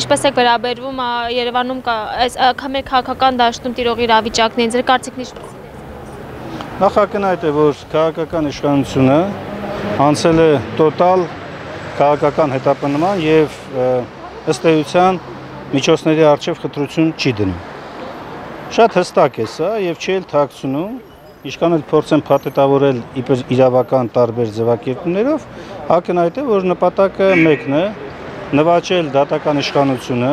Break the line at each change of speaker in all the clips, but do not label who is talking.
Ինչպես եք վերաբերվում Երևանում այս մեր քաղաքական դաշտում տիրող իրավիճակն է, ձեր կարծիքն ինչպես է։
Նախ ակնհայտ է, որ քաղաքական իշխանությունը անցել է տոտալ քաղաքական հետապնդման եւ ըստ էության միջոցների առջև խտրություն չի դնում։ Շատ հստակ է սա եւ չի էլ թաքցնում, ինչքան էլ փորձեն փաթեթավորել իբր իրավական տարբեր ձևակերպումներով, ակնհայտ է, որ նպատակը մեկն է՝ նվաճել դատական իշխանությունը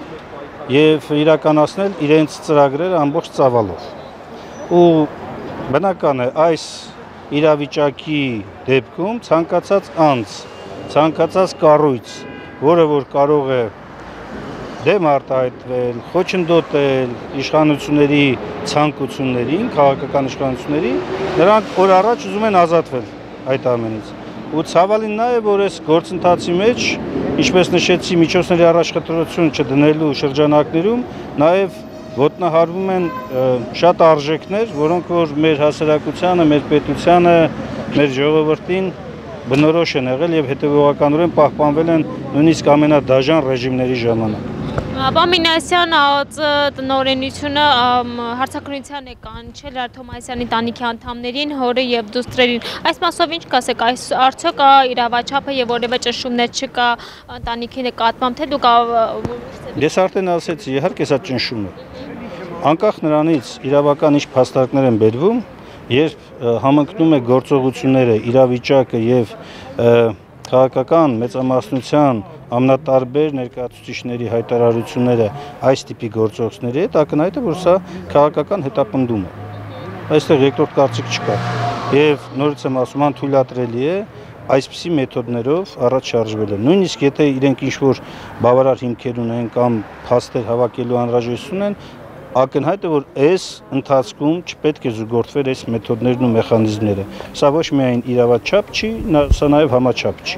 եւ իրականացնել իրենց ծրագրերը ամբողջ ծավալով։ Ու բնական է այս իրավիճակի դեպքում ցանկացած անձ, ցանկացած կառույց, որը որ կարող է դեմ արտահայտվել, խոչընդոտել իշխանությունների ցանկություններին, քաղաքական իշխանություններին, նրանք օր առաջ ուզում են ազատվել այդ ամենից։ Ու ցավալին նա է, որ այս գործընթացի մեջ, ինչպես նշեցի, միջոցների առաջխտրություն չդնելու շրջանակներում, նաև ոտնահարվում են շատ արժեքներ, որոնք որ մեր հասարակությանը, մեր պետությանը, մեր ժողովրդին բնորոշ են եղել եւ հետեւողականորեն պահպանվել են նույնիսկ ամենադաժան ռեժիմների ժամանակ։
Պարոն Մինասյան, ԱՕԾ տնօրենությունը հարցակրթության է կանչել Թոմասյանի տանիքի անդամներին, հորը եւ դուստրերին։ Այս մասով ինչ կասեք, այս արդյոք իրավաչափը եւ որևէ ճնշումներ չկա ընտանիքի նկատմամբ, թե դուք
Ես արդեն ասեցի, իհարկե սա ճնշում է։ Անկախ նրանից իրավական ինչ փաստարկներ են բերվում, երբ համընկնում է գործողությունները, իրավիճակը եւ քաղաքական մեծամասնության ամենատարբեր ներկայացուցիչների հայտարարությունները այս տիպի գործողությունների հետ, ակնհայտ է, որ սա քաղաքական հետապնդում է։ Այստեղ երկրորդ կարծիք չկա։ Եվ նորից եմ ասում, անթույլատրելի է այսպիսի մեթոդներով առաջ շարժվելը։ Նույնիսկ եթե իրենք ինչ-որ բավարար հիմքեր ունեն կամ փաստեր հավաքելու անհրաժեշտություն են, ակնհայտ է, որ այս ընթացքում չպետք է զուգորդվեր այս մեթոդներն ու մեխանիզմները։ Սա ոչ միայն իրավաչափ չի, սա նաև համաչափ չի։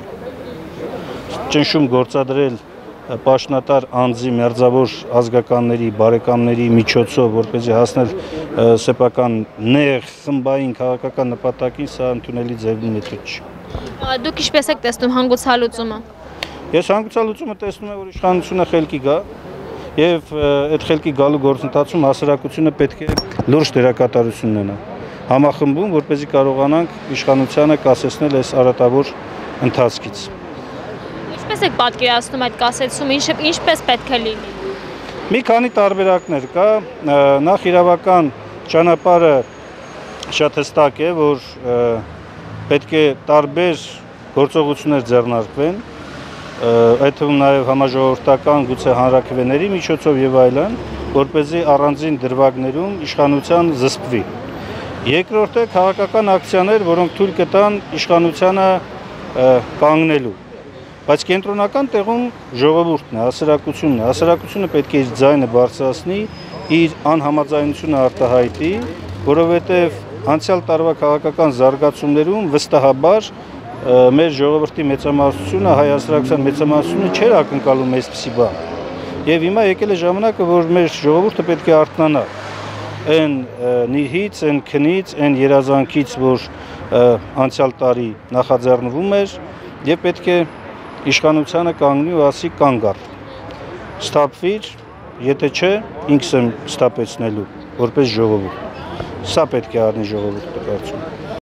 Ճնշում գործադրել պաշտոնատար անձի մերձավոր ազգականների, բարեկամների միջոցով, որպեսզի հասնել սեփական նեղ խմբային քաղաքական նպատակին, սա ընդունելի ձևի մեթոդ չի։
Դուք ինչպես եք տեսնում հանգուցալուծումը։
Ես հանգուցալուծումը տեսնում եմ, որ իշխանությունը խելքի գա եւ այդ խելքի գալու գործընթացում հասարակությունը պետք է լուրջ դերակատարություն ունենա։ Համախմբում, որպեսզի կարողանանք իշխանությանը կասեցնել այս արատավոր ընթացքից։
Ինչպես եք պատկերացնում այդ կասեցումը, ինչպես պետք է լինի։
Մի քանի տարբերակներ կա, նախ իրավական ճանապարհը շատ հստակ է, որ պետք է տարբեր գործողություններ ձեռնարկվեն, այդ թվում նաև համաժողովրդական գուցե հանրաքվեների միջոցով եւ այլն, որպեսզի առանձին դրվագներում իշխանության զսպվի։ Երկրորդը քաղաքական ակցիաներ, որոնք թույլ կտան իշխանությանը կանգնելու։ Բայց կենտրոնական տեղում ժողովուրդն է, հասարակությունն է։ Հասարակությունը պետք է իր ձայնը բարձրացնի, իր անհամաձայնությունը արտահայտի, որովհետև անցյալ տարվա քաղաքական զարգացումներում վստահաբար մեր ժողովրդի մեծամասնությունը, հայ հասարակության մեծամասնությունը չէր ակնկալում այսպիսի բան։ Եվ հիմա եկել է ժամանակը, որ մեր ժողովուրդը պետք է արթնանա այն նիրհից, այն քնից, այն երազանքից, որ անցյալ տարի նախաձեռնվում էր, եւ պետք է իշխանությանը կանգնի ու ասի կանգ առ։ Ստապվիր, եթե չէ, ինքս եմ ստապեցնելու, որպես ժողովուրդ։ Սա պետք է արնի ժողովուրդը կարծում եմ։